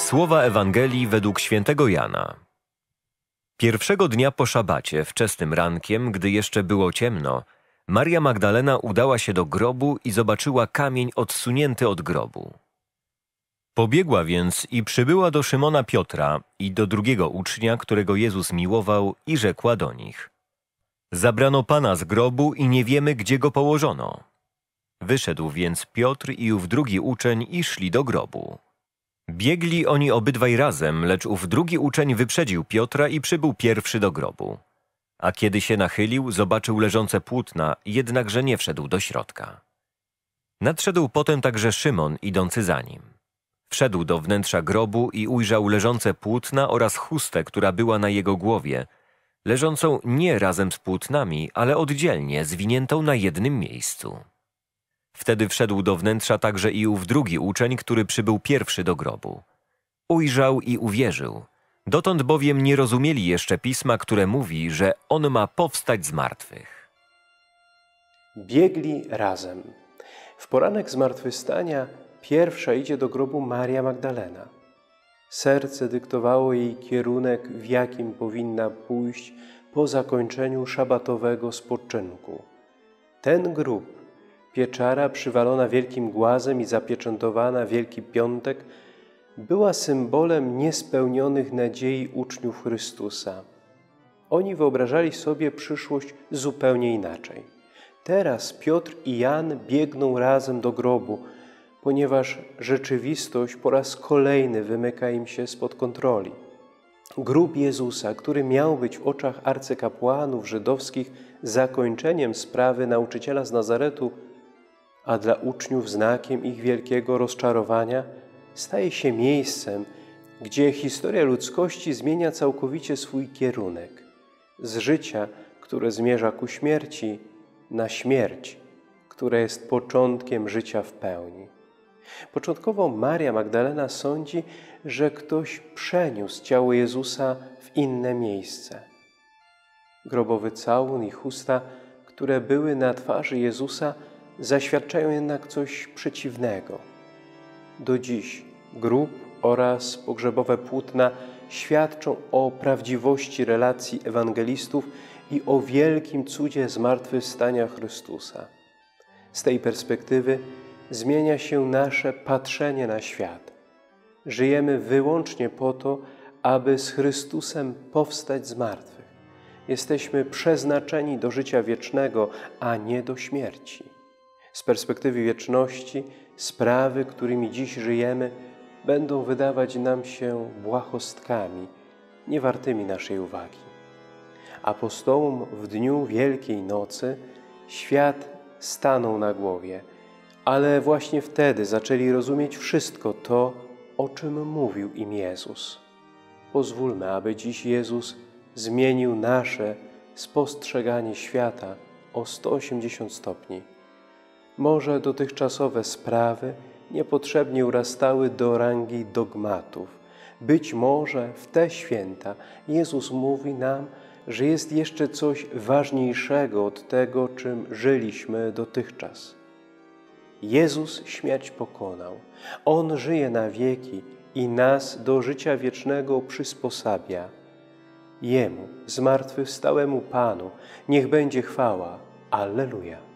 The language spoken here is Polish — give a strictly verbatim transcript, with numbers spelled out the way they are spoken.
Słowa Ewangelii według świętego Jana. Pierwszego dnia po szabacie, wczesnym rankiem, gdy jeszcze było ciemno, Maria Magdalena udała się do grobu i zobaczyła kamień odsunięty od grobu. Pobiegła więc i przybyła do Szymona Piotra i do drugiego ucznia, którego Jezus miłował, i rzekła do nich: Zabrano Pana z grobu i nie wiemy, gdzie go położono. Wyszedł więc Piotr i ów drugi uczeń i szli do grobu. Biegli oni obydwaj razem, lecz ów drugi uczeń wyprzedził Piotra i przybył pierwszy do grobu. A kiedy się nachylił, zobaczył leżące płótna, jednakże nie wszedł do środka. Nadszedł potem także Szymon, idący za nim. Wszedł do wnętrza grobu i ujrzał leżące płótna oraz chustę, która była na jego głowie, leżącą nie razem z płótnami, ale oddzielnie, zwiniętą na jednym miejscu. Wtedy wszedł do wnętrza także i ów drugi uczeń, który przybył pierwszy do grobu. Ujrzał i uwierzył. Dotąd bowiem nie rozumieli jeszcze pisma, które mówi, że on ma powstać z martwych. Biegli razem. W poranek zmartwychwstania pierwsza idzie do grobu Maria Magdalena. Serce dyktowało jej kierunek, w jakim powinna pójść po zakończeniu szabatowego spoczynku. Ten grób, pieczara przywalona wielkim głazem i zapieczętowana Wielki Piątek, była symbolem niespełnionych nadziei uczniów Chrystusa. Oni wyobrażali sobie przyszłość zupełnie inaczej. Teraz Piotr i Jan biegną razem do grobu, ponieważ rzeczywistość po raz kolejny wymyka im się spod kontroli. Grób Jezusa, który miał być w oczach arcykapłanów żydowskich zakończeniem sprawy nauczyciela z Nazaretu, a dla uczniów znakiem ich wielkiego rozczarowania, staje się miejscem, gdzie historia ludzkości zmienia całkowicie swój kierunek. Z życia, które zmierza ku śmierci, na śmierć, która jest początkiem życia w pełni. Początkowo Maria Magdalena sądzi, że ktoś przeniósł ciało Jezusa w inne miejsce. Grobowy całun i chusta, które były na twarzy Jezusa, zaświadczają jednak coś przeciwnego. Do dziś grób oraz pogrzebowe płótna świadczą o prawdziwości relacji ewangelistów i o wielkim cudzie zmartwychwstania Chrystusa. Z tej perspektywy zmienia się nasze patrzenie na świat. Żyjemy wyłącznie po to, aby z Chrystusem powstać z martwych. Jesteśmy przeznaczeni do życia wiecznego, a nie do śmierci. Z perspektywy wieczności sprawy, którymi dziś żyjemy, będą wydawać nam się błahostkami, niewartymi naszej uwagi. Apostołom w dniu Wielkiej Nocy świat stanął na głowie, ale właśnie wtedy zaczęli rozumieć wszystko to, o czym mówił im Jezus. Pozwólmy, aby dziś Jezus zmienił nasze spostrzeganie świata o sto osiemdziesiąt stopni. Może dotychczasowe sprawy niepotrzebnie urastały do rangi dogmatów. Być może w te święta Jezus mówi nam, że jest jeszcze coś ważniejszego od tego, czym żyliśmy dotychczas. Jezus śmierć pokonał. On żyje na wieki i nas do życia wiecznego przysposabia. Jemu, zmartwychwstałemu Panu, niech będzie chwała. Alleluja.